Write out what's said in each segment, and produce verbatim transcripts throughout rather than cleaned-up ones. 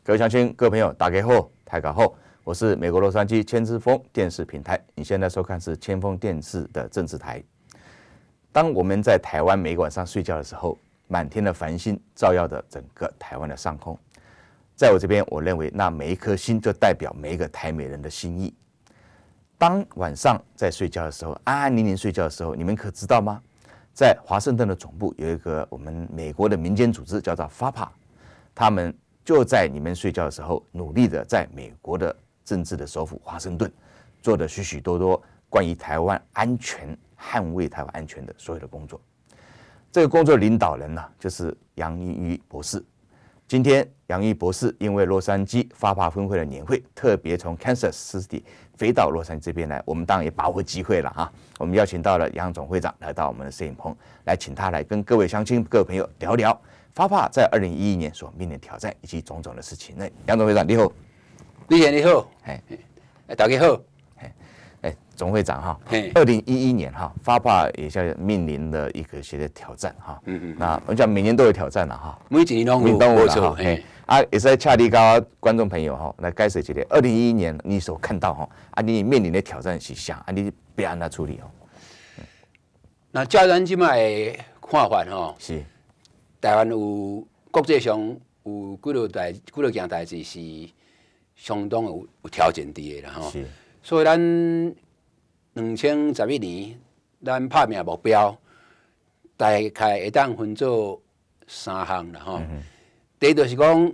各位乡亲、各位朋友，大家好，大家好，我是美国洛杉矶千之峰电视平台。你现在收看是千峰电视的政治台。当我们在台湾每个晚上睡觉的时候，满天的繁星照耀着整个台湾的上空。在我这边，我认为那每一颗星就代表每一个台美人的心意。当晚上在睡觉的时候，安安宁宁睡觉的时候，你们可知道吗？在华盛顿的总部有一个我们美国的民间组织，叫做 F A P A， 他们就在你们睡觉的时候，努力的在美国的政治的首府华盛顿做的许许多多关于台湾安全、捍卫台湾安全的所有的工作。这个工作领导人呢、啊，就是杨玉玉博士。今天杨玉博士因为洛杉矶 F A P A 分会的年会，特别从 Kansas City 飞到洛杉矶这边来，我们当然也把握机会了哈。我们邀请到了杨总会长来到我们的摄影棚，来请他来跟各位乡亲、各位朋友聊聊 F A P A 在二零一一年所面临的挑战以及种种的事情。那杨总会长你好， 李贤你好，哎，大家好， 哎，总会长哈，二零一一年哈 ，F A P A 也在面临的一个些的挑战哈。嗯嗯。那我讲每年都有挑战了哈， 每一年都有， 都有了哈。嘿，啊，也是在恰力高观众朋友哈，来解释一下二零一一年你所看到哈，啊，你面临的挑战是啥？啊，你别安怎处理哦？ 那照咱即摆的看法吼， 是台湾有国际上有几落代几落件代志是相当有有挑战伫的啦吼。 是。 所以咱两千十一年，咱拍拼目标大概会当分做三项啦吼。嗯、第一就是讲，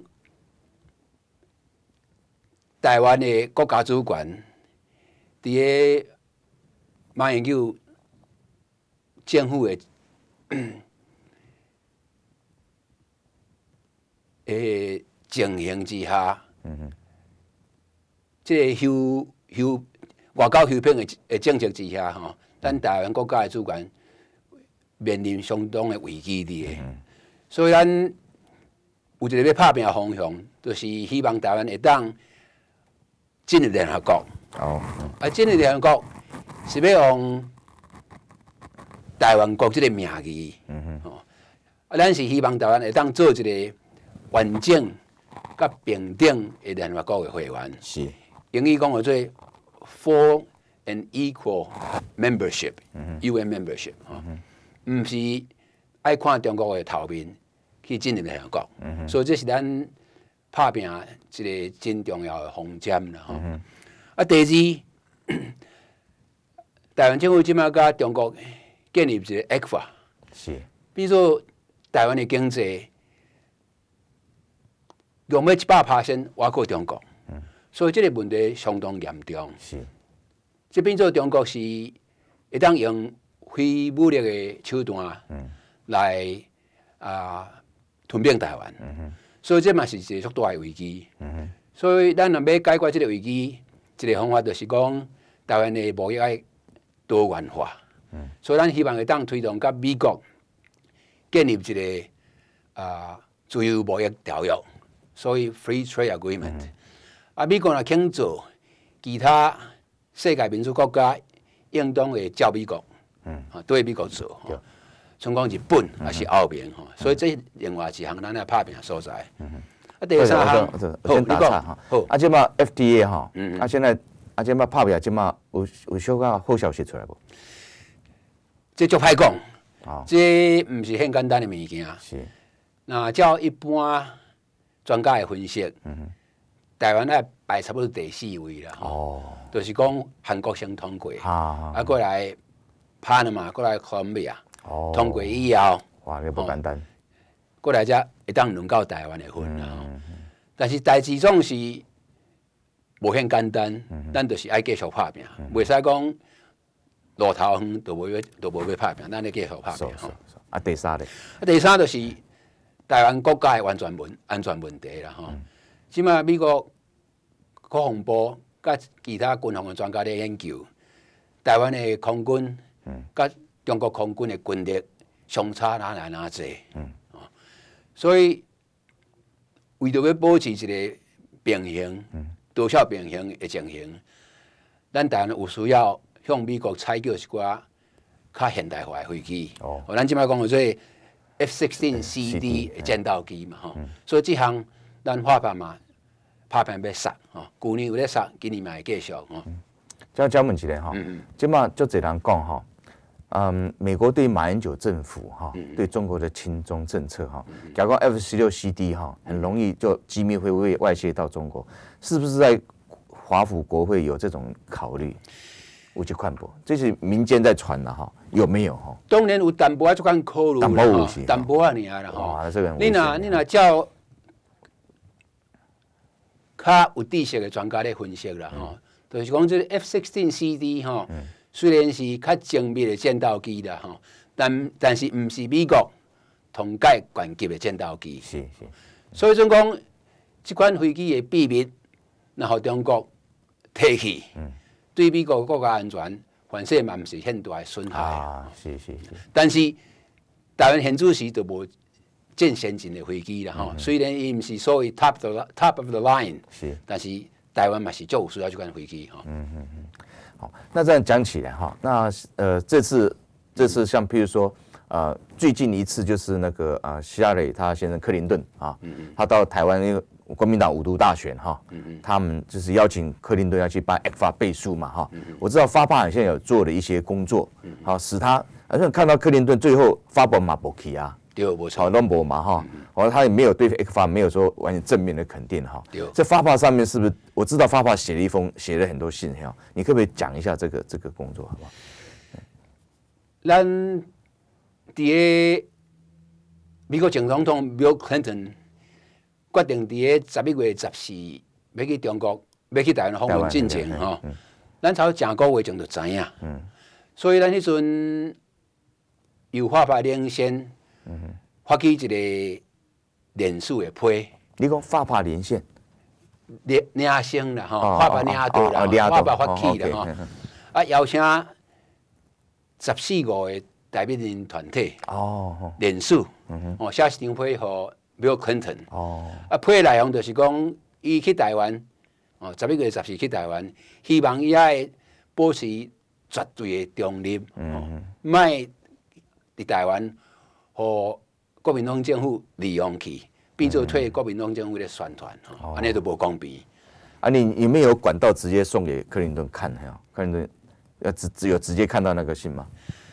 台湾的国家主权，伫个马英九政府的诶情形之下，嗯、这个休休外交休兵的诶政策之下，吼，咱台湾国家的主权面临相当的危机伫个，嗯、所以咱有一个要拍拼的方向，就是希望台湾会当进入联合国。 哦， 啊，进入联合国是要用台湾国这个名义，嗯哼，哦，啊，咱是希望台湾会当做一个完整、甲平等的联合国的会员。 是， 英语讲叫做 full and equal membership，U N membership，哦，唔是爱看中国的头面去进入联合国，嗯、所以这是咱拍拼一个真重要的方针啦，吼。嗯、啊，第二，台湾政府即马甲中国建立一个 E C F A， 是， 比如说台湾的经济用要一百 percent 外靠中国，嗯、所以这个问题相当严重。 是， 这变做中国是会当用非武力的手段来啊吞并台湾，嗯、所以这嘛是一个足大的危机。嗯、所以咱若要解决这个危机，一个方法就是讲台湾的贸易要多元化。嗯、所以咱希望会当推动甲美国建立一个啊自由贸易条约，所以 Free Trade Agreement。嗯、啊，美国若肯做，其他世界民主国家应当会照美国，嗯，啊对美国做。嗯、像讲日本也是欧盟吼，所以这另外一项咱来拍拼的所在。嗯、啊，第三项， 好，你讲哈，好，啊，即马 F D A 哈，嗯、啊，现在啊，即马拍拼，即马有有小可好消息出来无？ 这足歹讲，哦、这唔是很简单的物件。 是。 那照一般专家的分析，嗯、台湾咧排差不多第四位啦。哦。就是讲韩国先通过，啊，啊，过来巴拿马，过来哥伦比亚，哦，通過以後， 哇，這不簡單。 過來才會當輪到台灣的份啦。嗯、但是代志總是無很簡單，咱、嗯、就是愛繼續拍拼，袂使講路頭遠就無要就無要拍拼，咱要繼續拍拼。 啊，第三咧？ 啊，第三就是台灣國家的安全問安全問題啦，吼、嗯。即馬美國國防部甲其他軍方的專家咧研究，台灣的空軍甲中國空軍的軍力相差哪來哪濟，嗯、所以為着要保持一個平衡、多少平衡的情形，咱台灣有需要向美國採購一寡較現代化的飛機。哦，咱即擺講做 F 十六 C D 的戰鬥機嘛，吼、嗯，所以這項咱發辦嘛。 拍片要杀吼，去年有咧杀，今年嘛会继续吼。 再再问一下哈，即马就这人讲哈，嗯，美国对马英九政府哈，对中国的亲中政策哈，假如 F 十六 C D 哈，很容易就机密会外外泄到中国，是不是在华府国会有这种考虑？有这款不？这是民间在传的哈，有没有哈？ 当然有淡薄仔这款考虑淡薄有是， 淡薄仔尔啦吼。 哇，这个你若你若照较有知识的专家咧分析啦吼，就是讲这 F 十六 C D 吼，虽然是较精密的战斗机啦吼，但但是毋是美国同界关级的战斗机。 是是。 所以说讲，这款飞机的秘密，然后中国提去。对美国国家安全，反正嘛毋是很大的损害。 啊，是是是。 但是台湾现主时就无正先进的飞机啦，吼、嗯。虽然伊毋是所谓 top the top of the line， 是，但是台湾嘛是足有需要这款飞机，吼。 嗯嗯嗯。好，那这样讲起来哈，那呃这次这次像譬如说呃最近一次就是那个呃希拉里他先生克林顿啊，嗯嗯他到台湾因为。国民党五都大选哈，他们就是邀请克林顿要去帮 E C F A 背书嘛哈。我知道发帕现在有做了一些工作，好使他，而且看到克林顿最后发布马博奇啊， 对，没错， 好弄博嘛哈，哦他也没有对 E C F A 没有说完全正面的肯定哈。这发帕上面是不是？我知道发帕写了一封，写了很多信哈，你可不可以讲一下这个这个工作好不好？ 咱伫美国前总统 Bill Clinton。决定伫个十一月十四要去中国，要去台湾访问进前吼，咱从正个月前就知影，嗯、所以咱迄阵由发派领先，嗯、发起一个连署的批。 你讲发派连线， 领领先啦吼，发派领队啦，发派发起啦吼，啊邀请十四五个代表人团体哦连署，哦写一张批互。Bill Clinton 哦，啊，批内容就是讲，伊去台湾，哦，十一月十四去台湾，希望伊爱保持绝对的中立，嗯，卖伫台湾，和国民党政府利用去，变做替国民党政府的宣传，吼，安尼都无公平。 啊，你有没有管道直接送给克林顿看？哈，克林顿要只只有直接看到那个信吗？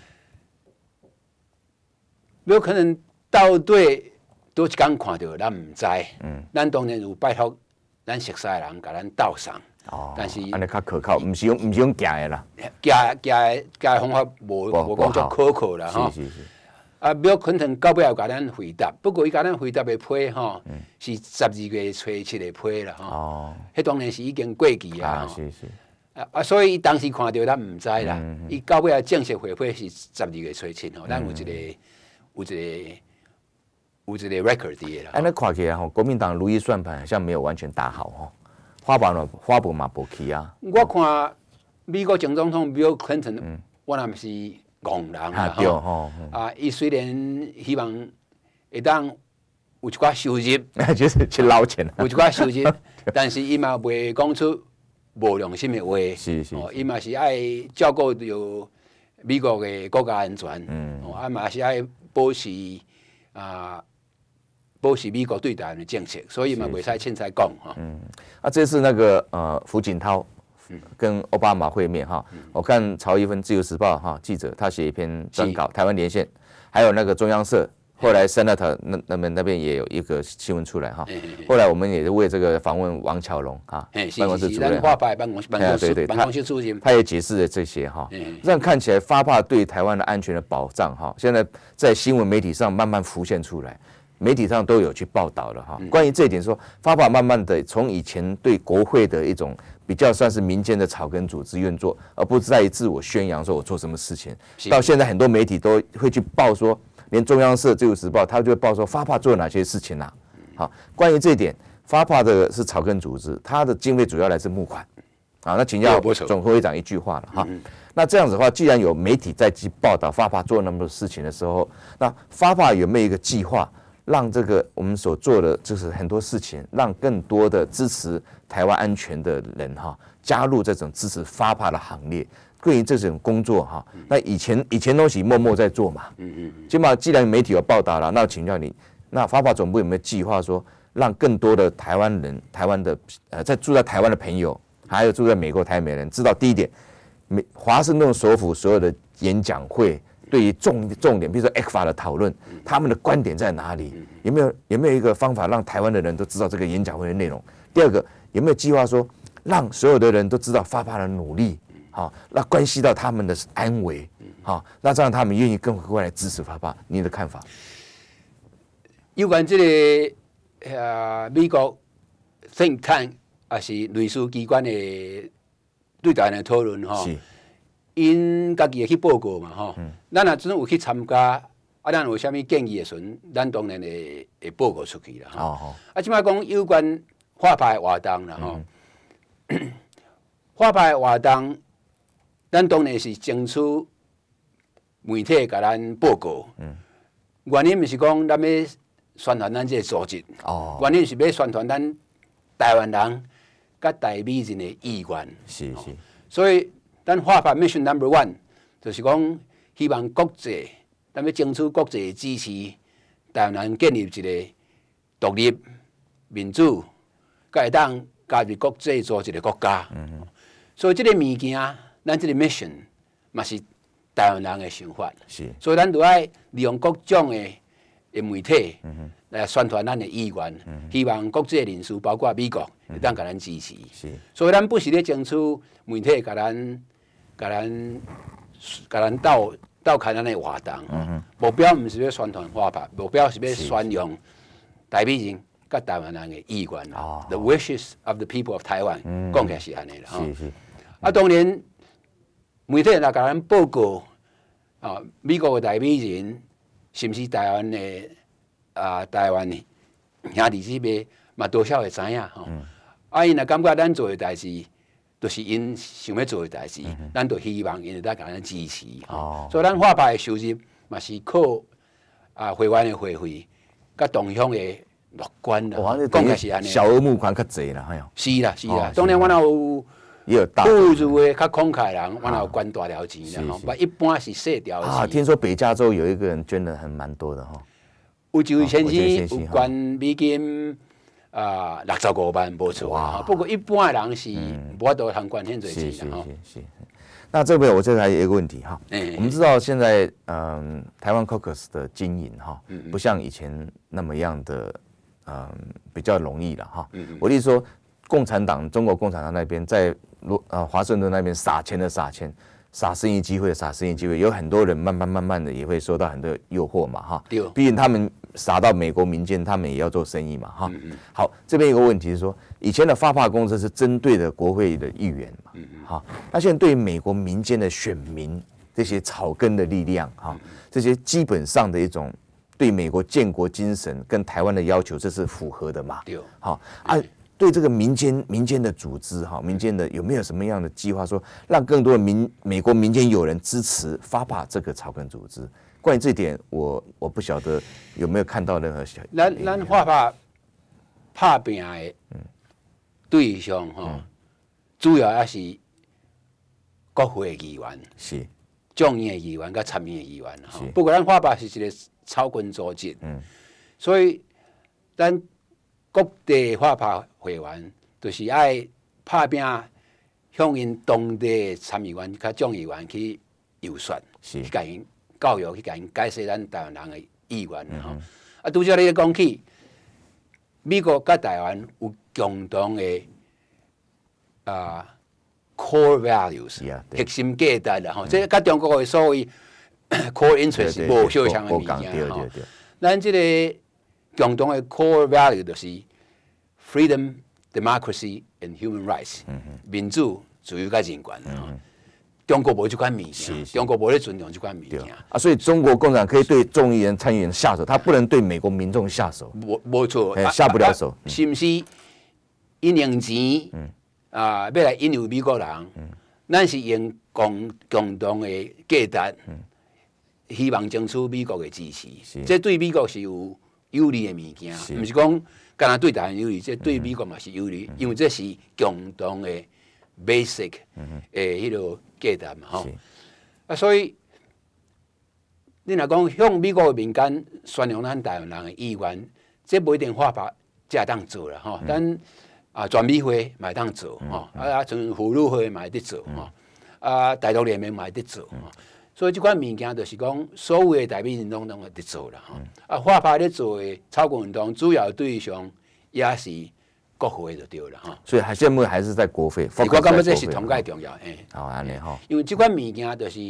有可能到对。都一天看到，咱唔知。嗯，咱当然有拜托咱熟悉的人，甲咱斗送。哦，但是安尼较可靠，唔是用唔是用假的啦。 假假假的方法无无讲作可靠啦，吼。是是是。啊，Bill Clinton到尾有甲咱回答，不过伊甲咱回答的批吼，是十二月初七的批啦，吼。哦。迄当然是已经过期啊。啊，是是。啊啊，所以伊当时看到咱唔知啦。伊到尾正式回批是十二月初七吼，咱有一个有一个。有一个 record 的啦， 哎，那看起来吼，国民党如意算盘好像没有完全打好吼，花瓣嘛，花瓣嘛无去啊。 我看美国前总统 Bill Clinton，、嗯、我那是戆人啦吼。啊，伊虽然希望会当有一寡收入， 就是去捞钱， 有一寡收入，但是伊嘛袂讲出无良心的话。是是，伊嘛、哦、是爱照顾到美国的国家安全，嗯，哦，啊嘛是爱保持啊。保持美国对台湾的政策，所以嘛袂使凊彩讲哈。嗯， 啊，这次那个呃胡锦涛跟奥巴马会面哈，嗯、我看曹一芬《自由时报》哈记者他写一篇专稿，台湾连线，还有那个中央社，后来 Senator 那那边那边也有一个新闻出来哈。后来我们也是为这个访问王巧龙哈，办公室主任， 发派办公室办公室办公室主任， 他也解释了这些哈。这样看起来发帕对台湾的安全的保障哈，现在在新闻媒体上慢慢浮现出来。媒体上都有去报道了哈，关于这一点说，发帕慢慢的从以前对国会的一种比较算是民间的草根组织运作，而不是在于自我宣扬说我做什么事情，到现在很多媒体都会去报说，连中央社、自由时报他就会报说发帕做了哪些事情啊。好，关于这一点，发帕的是草根组织，它的经费主要来自募款。好，那请教总会长一句话了哈。那这样子的话，既然有媒体在去报道发帕做那么多事情的时候，那发帕有没有一个计划？让这个我们所做的就是很多事情，让更多的支持台湾安全的人哈加入这种支持发帕的行列。对于这种工作哈，那以前以前东西默默在做嘛，嗯嗯，起码既然媒体有报道了，那请教你，那发帕总部有没有计划说让更多的台湾人、台湾的呃在住在台湾的朋友，还有住在美国台美人知道第一点，美华盛顿首府所有的演讲会对于重重点，比如说 E C F A 的讨论，他们的观点在哪里？有没有有没有一个方法让台湾的人都知道这个演讲会的内容？第二个，有没有计划说让所有的人都知道发发的努力？好，那关系到他们的安危，好，那这样他们愿意更过来支持发发。你的看法？ 有关这个呃美国 think tank 还是类似机关的对台湾的讨论哈，因家己会去报告嘛哈，咱若真有去参加，啊，咱有啥物建议的时阵，咱当然会会报告出去啦哈。哦、啊，即摆讲有关画派的活动啦哈，嗯、画派的活动。咱当然是争取媒体甲咱报告，嗯、原因毋是讲咱要宣传咱这个组织，哦、原因是要宣传咱台湾人甲台美人的意愿。 是是、哦， 所以咱画派 mission number one 就是讲希望国际，咱要争取国际支持台湾人建立一个独立、民主，甲会当加入国际组织的国家。嗯、所以这个物件。咱这个 mission 嘛是台湾人的想法，是，所以咱就爱利用各种的的媒体来宣传咱的意愿，嗯、希望国际人士包括美国会当甲咱支持。是，所以咱不是咧争取媒体甲咱、甲咱、甲咱斗斗开咱的活动，嗯、目标毋是要宣传画派，目标是要宣扬台美人甲台湾人的意愿。哦、The wishes of the people of Taiwan，讲起来是安尼啦。是是。啊，当然。媒体也甲咱报告啊，美国的台美人，甚至台湾的啊台湾兄弟姊妹嘛多少会知影吼。嗯、啊，因若感觉咱做的代志，就是因想要做的代志，嗯、咱就希望因会当甲咱支持。哦、所以咱画派的收入嘛是靠啊会员的会费，甲同乡的乐观啦。讲的是安尼。 小额募款较济啦，哎是啦是啦，当然我那有。富裕的、较慷慨人，我有捐大条钱啦吼，一般是小条钱。 啊，听说北加州有一个人捐的很蛮多的哈。 有一位先生有捐美金啊六十五万无错啊，不过一般的人是无法度通捐遐侪钱啦吼。 是是。那这边我这还有一个问题哈，我们知道现在嗯台湾 Caucus 的经营哈，不像以前那么样的嗯比较容易了哈。我的意思说，共产党中国共产党那边在罗呃华盛顿那边撒钱的撒钱，撒生意机会的撒生意机会，有很多人慢慢慢慢的也会受到很多诱惑嘛哈。毕竟他们撒到美国民间，他们也要做生意嘛哈。嗯嗯好，这边有个问题是说，以前的发帕公司是针对的国会的议员嘛，嗯嗯好，那现在对美国民间的选民这些草根的力量哈，这些基本上的一种对美国建国精神跟台湾的要求，这是符合的嘛？对，好啊。对这个民间民间的组织哈，民间的有没有什么样的计划，说让更多的民美国民间有人支持发帕这个草根组织？关于这点，我我不晓得有没有看到任何小。 咱咱发帕拍拼的对象哈，嗯、主要也是国会议员，是众议的议员跟参议的议员哈。不过咱发帕是一个草根组织，嗯，所以咱。各地发帕会员就是爱拍拼，向因当地参议员、甲众议员去游说，去甲因教育，去甲因解释咱台湾人的意愿吼。嗯、啊，拄则你讲起，美国甲台湾有共同的啊 core values， 核心价值啦吼。这甲中国的所谓 core interest 无相像的物件吼。咱这个。共同的 core value 就是 freedom, democracy and human rights， 民主、自由、甲人权。中国无这款物件，中国无咧尊重这款物件。 啊，所以中国共产党可以对众议员、参议员下手，他不能对美国民众下手。 无无错， 下不了手。 是毋是？因用钱啊，要来引诱美国人，咱是用共共同的价值，希望争取美国的支持。这对美国是有。有利的物件，毋是讲干那对台湾有利，这对美国嘛是有利，嗯、因为这是共同的 basic 诶，迄个价值嘛吼。啊，所以你若讲向美国的民间宣扬咱台湾人的意愿，这不一定发帕才当做啦吼，咱啊全美会嘛会当做吼，啊从妇女会嘛会得做吼，啊大陆联盟嘛会得做吼，所以即款物件就是讲，所有的台美运动拢会得做啦吼。啊，画派咧做的草根运动主要对象也是国会就对了吼。 所以还现在还是在国会。 我感觉这是同介重要诶。 好，安尼吼。 因为即款物件就是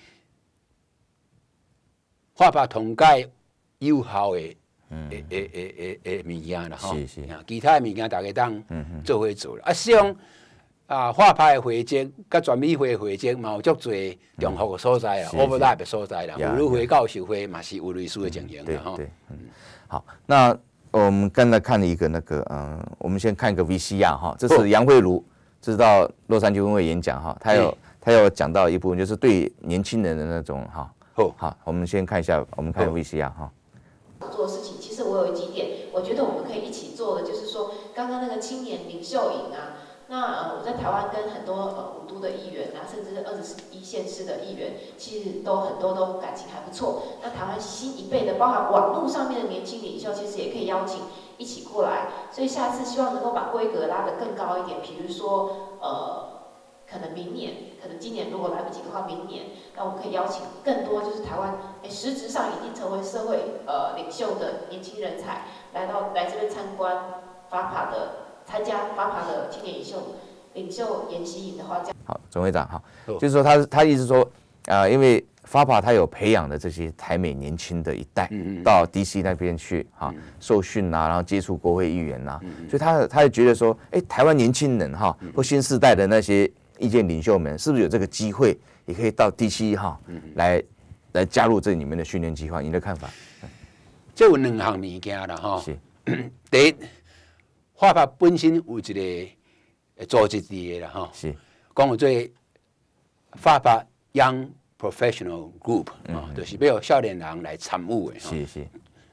画派同介有效的。诶诶诶诶诶物件啦吼，其他的物件大家当做伙做啦。啊，实际上啊，画派的会籍甲全美会的会籍嘛有足侪重复的所在啦 ，overlap 的所在啦。妇女会、教授会嘛是有类似的情形啦吼。 对，嗯，好，那我们刚才看了一个那个，嗯，我们先看一个 V C R 哈，这是杨慧茹，这是到洛杉矶温会演讲哈，他有他有讲到一部分就是对年轻人的那种哈。好，我们先看一下，我们看 V C R 哈。 做事情，其实我有几点，我觉得我们可以一起做的，就是说，刚刚那个青年领袖营啊，那呃，我在台湾跟很多呃五都的议员啊，甚至是二十一县市的议员，其实都很多都感情还不错。那台湾新一辈的，包含网络上面的年轻领袖，其实也可以邀请一起过来。所以下次希望能够把规格拉得更高一点，比如说呃。可能明年，可能今年如果来不及的话，明年，那我们可以邀请更多就是台湾，哎，实质上已经成为社会呃领袖的年轻人才，来到来这边参观法帕的，参加法帕的青年领袖领袖研习营的话，这样。 好，总会长好，就是说他他意思说，啊、呃，因为法帕他有培养的这些台美年轻的一代，嗯嗯到 D C 那边去哈、嗯、受训啊，然后接触国会议员呐、啊，嗯、所以他他也觉得说，哎，台湾年轻人哈、嗯、或新世代的那些。意见领袖们是不是有这个机会，也可以到 D C 哈、嗯、来来加入这里面的训练计划？你的看法？ 这有两项物件啦哈。是。第一，法帕本身有一个组织的啦哈。是。讲有做法帕 Young Professional Group 啊、嗯，就是要少年人来参与的。是是。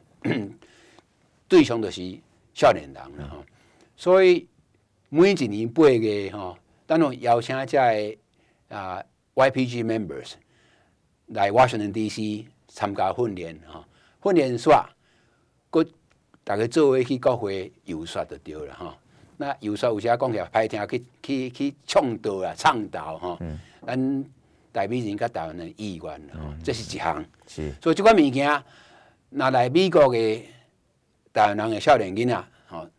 对象就是少年人啦哈，所以每一年八月哈。咱有邀请这个啊 Y P G members 来 Washington D C 参加训练哈，训练煞，佮大家做伙去国会游说就对了哈。那游说有时讲起来歹听，去去去倡导啊、倡导哈，咱台美人甲台湾的意愿哈，这是一项。是。所以这款物件，那来美国的台湾人的少年囡仔，吼，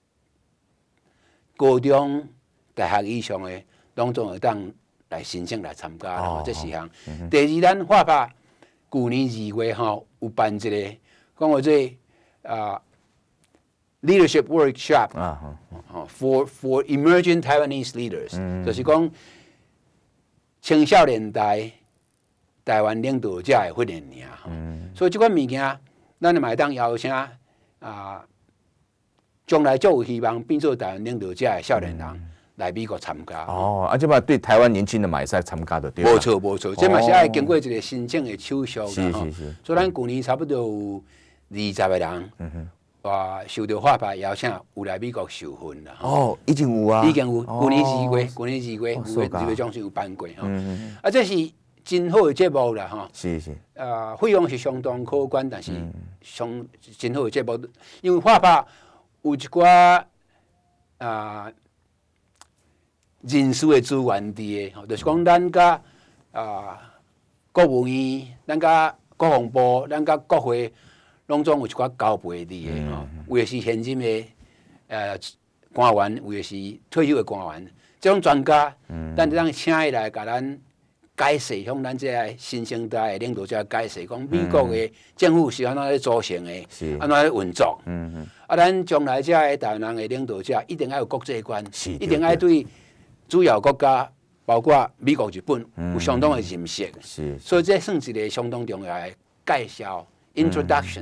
高中。大学以上的，拢总会当来申請來參加啦，這是項。第二，咱法帕去年二月吼有辦一個，講我這啊 leadership workshop 啊，for for emerging Taiwanese leaders，就是講青少年代台灣領導者嘅訓練爾。所以這款物件，咱就嘛會當邀請啊，將來就有希望變做台灣領導者嘅少年人。来美國參加哦，啊，即嘛對台灣年輕人嘛會使參加的對吧？ 冇錯冇錯，即嘛是愛經過一個申請的手續啦吼。所以咱去年差不多有二十個人，哇，受到法派邀請有來美國受訓啦。 哦，已經有啊， 已經有，去年二月，去年二月，二月二月中旬有辦過吼。啊，這是真好的節目啦吼。是是。啊，費用是相當可觀，但是相真好的節目，因為法派有一寡啊。人事的資源佇個，就是講咱甲啊國務院、咱甲國防部、咱甲國會，攏總有一寡交配佇個吼。有的是現任的呃官員，有的是退休的官員，這種專家，咱當請伊來甲咱解釋，向咱這個新生代的領導者解釋，講美國的政府是安怎咧組成的，安怎咧運作。啊，咱將來這個台灣人的領導者一定要有國際觀，一定要對。主要國家包括美國、日本有相當的認識，嗯、所以這算是一個相當重要的介紹 （introduction）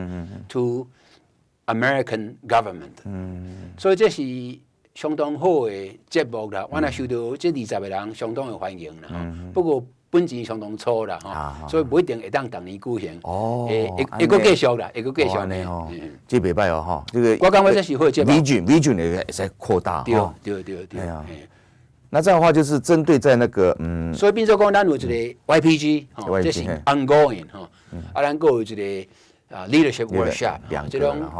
to American government。嗯、所以這是相當好的節目啦。我若受到這二十個人相當的歡迎啦。嗯、不過本錢相當粗啦，啊、所以不一定會當逐年舉行。哦，會會個繼續啦，會個繼續呢。 哦，這袂歹哦，哈，這個我感覺這是好節目。 vision vision 也會使擴大。 對對對對。 那這樣的話就是針對在那個嗯， 所以變做講，咱有一個 Y P G， 這是 ongoing 哈，啊，咱個有一個啊 leadership workshop，這種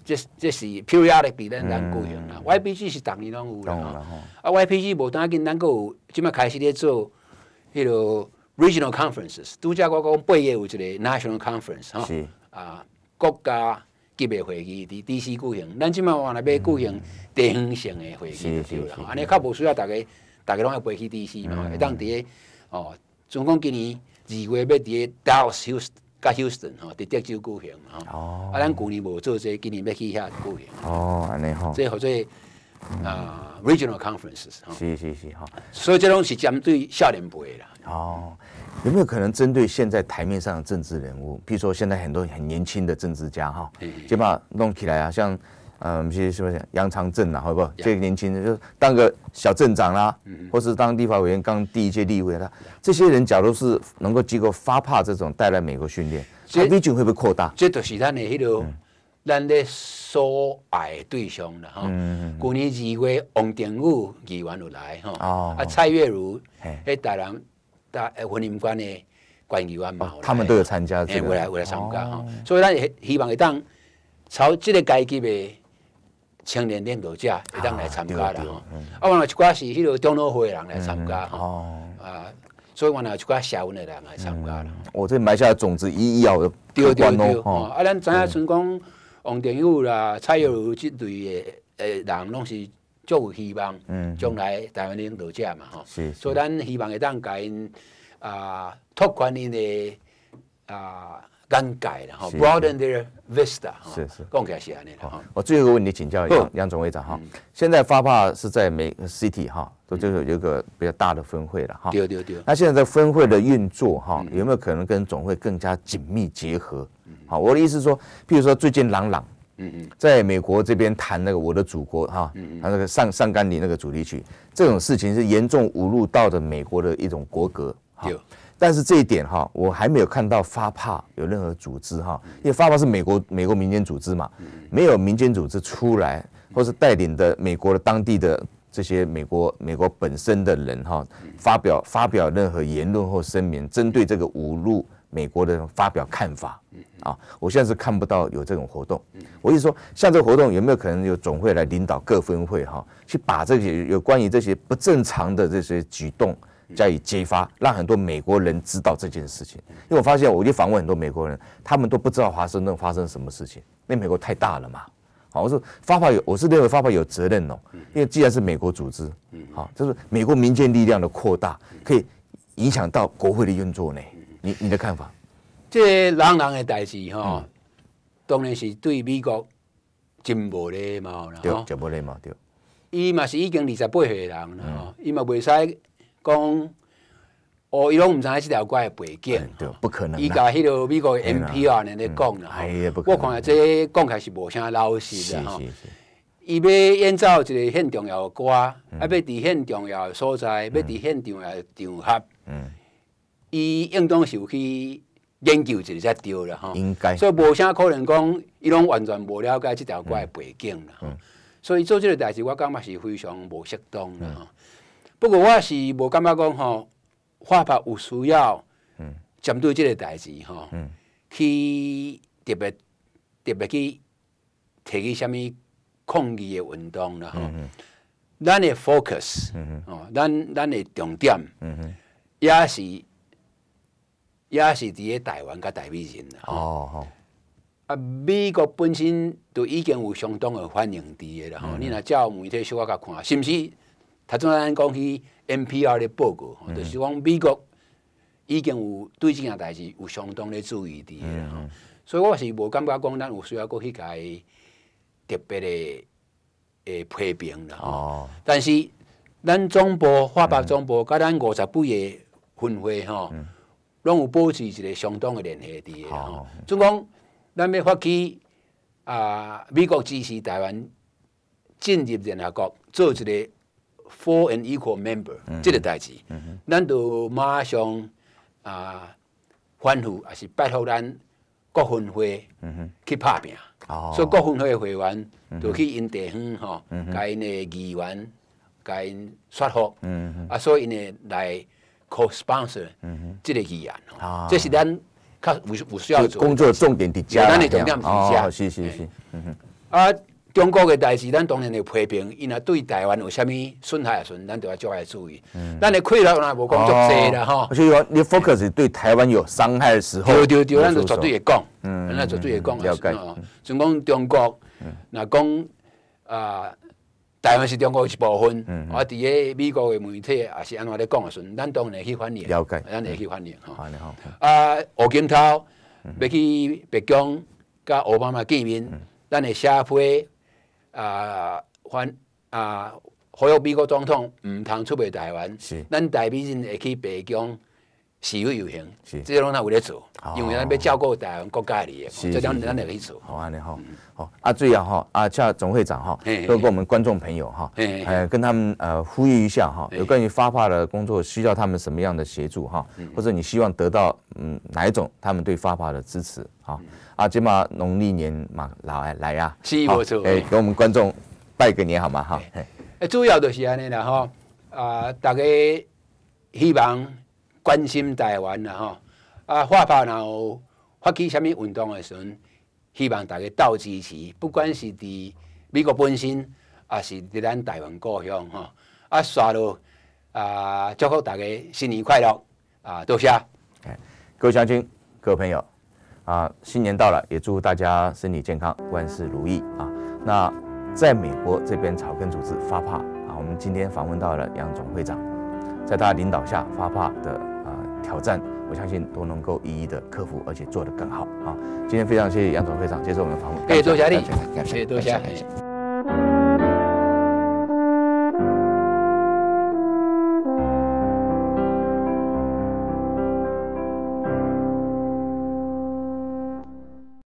这这是 periodically 咱咱举行啦。Y P G 是逐年拢有啦。啊 ，Y P G 无当紧，咱阁有即摆开始咧做迄个 regional conferences。拄则我讲八月有一个 national conference 吼，啊，国家级的会议伫 D C 举行。咱即摆话若要举行地方性的会议就对啦。安尼较无需要大家大家拢要飞去 D C 嘛，会当伫个哦，总共今年二月要伫个 Dallas 甲 Houston 吼，伫德州举行吼。啊，咱旧年无做这，今年要去遐举行。 哦，安尼吼。 这或者啊 regional conferences。 是是是哈。 所以这拢是针对少年辈啦。 哦，有没有可能针对现在台面上的政治人物，譬如说现在很多很年轻的政治家哈，基本上弄起来啊，像嗯，些什么杨长正啊，好不好？这个年轻人就当个小镇长啦，或是当立法委员，刚第一届立委啦，这些人假如是能够经过发帕这种带来美国训练，他 vision 会不会扩大？ 这就是咱的迄个，咱的所爱的对象啦，哈。去年二月，王定宇议员有来哈，啊，蔡月如，迄台南大婚姻关的关议员嘛， 他们都有参加这个， 会来会来参加哈。所以咱希望会当朝这个阶级的青年领导者会当来参加啦吼，啊，原来一寡是迄个中老会的人来参加吼，啊，所以原来有一寡社运的人来参加啦。 我这埋下的种子一一要有对对对，啊，咱知影像讲王定宇啦、蔡耀如这类的诶人，拢是足有希望，将来台湾领导者嘛吼，所以咱希望会当甲因啊拓宽因的啊。眼界啦，哈 ，broaden their vista， 是是， 讲起来是安尼啦。 我最后一个问题请教杨杨总会长哈，现在发帕是在每个 city 哈，都就是有一个比较大的分会了哈。 对对对。 那现在在分会的运作哈，有没有可能跟总会更加紧密结合？好，我的意思是说，譬如说最近朗朗，嗯嗯，在美国这边谈那个我的祖国哈，他那个上上甘岭那个主题曲，这种事情是严重侮辱到的美国的一种国格。 对。 但是这一点哈，我还没有看到发帕有任何组织哈，因为发帕是美国美国民间组织嘛，没有民间组织出来，或是带领的美国的当地的这些美国美国本身的人哈，发表发表任何言论或声明，针对这个侮辱美国的发表看法啊，我现在是看不到有这种活动。我意思说，像这个活动有没有可能有总会来领导各分会哈，去把这些有关于这些不正常的这些举动加以揭发，让很多美国人知道这件事情。因为我发现，我去访问很多美国人，他们都不知道华盛顿发生什么事情，因为美国太大了嘛。好，我说发帕有，我是认为发帕有责任哦，因为既然是美国组织，好，就是美国民间力量的扩大，可以影响到国会的运作呢。你你的看法？ 这人人的代志哈，当然是对美国真无礼貌啦， 对，真无礼貌对。 伊嘛是已经二十八岁的人啦，吼，伊嘛袂使讲，哦，伊拢毋知影即条歌的背景， 对，不可能。 伊甲迄个美国的 N P R 呢咧讲啦，我看这讲起来是无啥老实的吼。伊要演奏一个很重要的歌，啊，要伫很重要的所在，要伫很重要的场合，伊应当是有去研究一下才对啦，吼。 应该。 所以无啥可能讲，伊拢完全无了解即条歌的背景啦。所以做这个代志，我感觉是非常无适当啦。不过我是无感觉讲吼，发帕有需要针对这个代志吼，去特别特别去提起什么抗议的运动啦吼。咱的 focus， 哦，咱咱的重点，也是也是伫个台湾甲台美人啦。哦吼。啊，美国本身就已经有相当的反应伫个啦吼。你若照媒体小可甲看，是毋是？头先咱讲去 N P R 的报告，嗯、就是讲美国已经有对这件代志有相当的注意伫个啦，嗯、所以我是无感觉讲咱有需要过去甲伊特别的诶批评啦。哦，但是咱总部发帕总部甲咱五十几个分会吼，拢、嗯、有保持一个相当的联系伫个啦。总讲咱要发起啊，美国支持台湾进入联合国，做一个full and equal member， 这个代志，咱就马上啊反复，也是拜托咱各分会去拍拼。所以各分会的会员就去因地方吼，甲因的议员，甲因说服，啊，所以因会来 co-sponsor 这个议案。这是咱较有有需要做工作重点伫遮， 咱的重点伫遮。 是是是，嗯哼。 啊，中国嘅代志，咱当然会批评，因若对台湾有啥物损害的时阵，咱就要做来注意。嗯，咱的溃疡若无讲足济啦吼。 而且说你 focus 对台湾有伤害的时候， 对对对，咱就绝对会讲，嗯，咱绝对会讲。 了解。 像讲中国，若讲啊，台湾是中国一部分，啊，伫个美国嘅媒体也是安怎咧讲的时阵，咱当然会去反映。 了解， 咱会去反映吼。 好，你好。 啊，胡锦涛要去白宫甲奥巴马见面，咱的社会。啊，反啊，呼吁美国总统唔通出卖台湾，咱台美人会去白宫示威游行，这拢咱有咧做，因为咱要照顾台湾国家的利益，这咱咱会去做。 好啊，你好，好啊，最后哈啊，像总会长哈，都跟我们观众朋友哈，呃，跟他们呃呼吁一下哈，有关于发帕的工作需要他们什么样的协助哈，或者你希望得到嗯哪一种他们对发帕的支持哈。啊，今嘛农历年嘛来来啊， 是没错。 哎，给我们观众拜个年好吗？哈， 哎，主要就是安尼啦吼，啊，大家希望关心台湾啦吼，啊，发拍若有发起什么运动的时阵，希望大家斗支持，不管是伫美国本身，啊是伫咱台湾故乡吼，啊，刷落啊，祝福大家新年快乐啊，多谢。 各位乡亲，各位朋友。啊，新年到了，也祝大家身体健康，万事如意啊！那在美国这边草根组织发帕啊，我们今天访问到了杨总会长，在他领导下，发帕的啊挑战，我相信都能够一一的克服，而且做得更好啊！今天非常谢谢杨总会长接受我们的访问， 谢谢多谢你， 感谢， 谢谢多谢。